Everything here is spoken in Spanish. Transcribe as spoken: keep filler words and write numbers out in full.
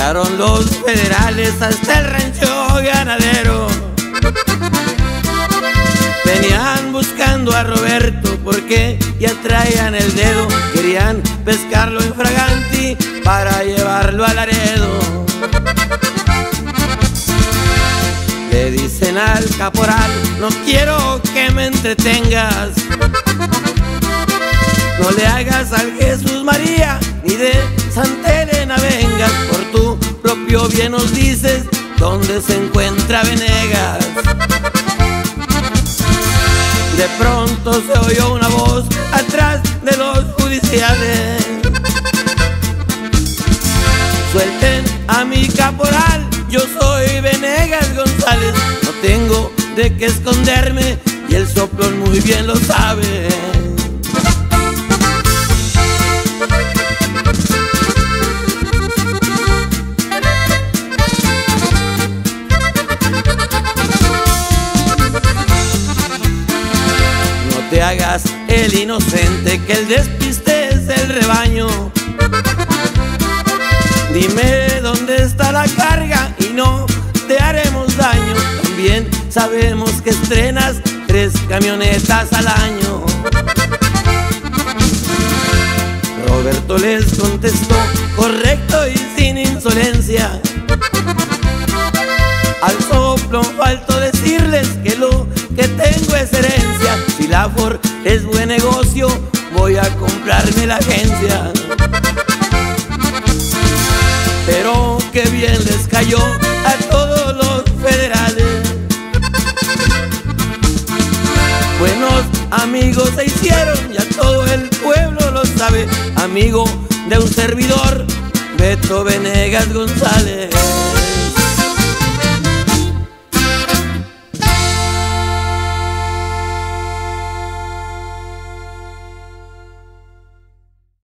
Llegaron los federales hasta el rancho ganadero. Venían buscando a Roberto porque ya traían el dedo. Querían pescarlo en Fraganti para llevarlo a Laredo. Le dicen al caporal: no quiero que me entretengas, no le hagas al Jesús María ni de Santa Elena vengas. Por tu propio bien nos dices dónde se encuentra Venegas. De pronto se oyó una voz atrás de los judiciales: suelten a mi caporal, yo soy Venegas González. No tengo de qué esconderme y el soplón muy bien lo sabe. No te hagas el inocente, que el despiste es el rebaño. Dime dónde está la carga y no te haremos daño. También sabemos que estrenas tres camionetas al año. Roberto les contestó correcto y sin insolencia: al soplo faltó decirles que lo que tengo es herencia. Si la Ford es buen negocio, voy a comprarme la agencia. Pero qué bien les cayó a todos los federales. Buenos amigos se hicieron, ya todo el pueblo lo sabe. Amigo de un servidor, Beto Venegas González.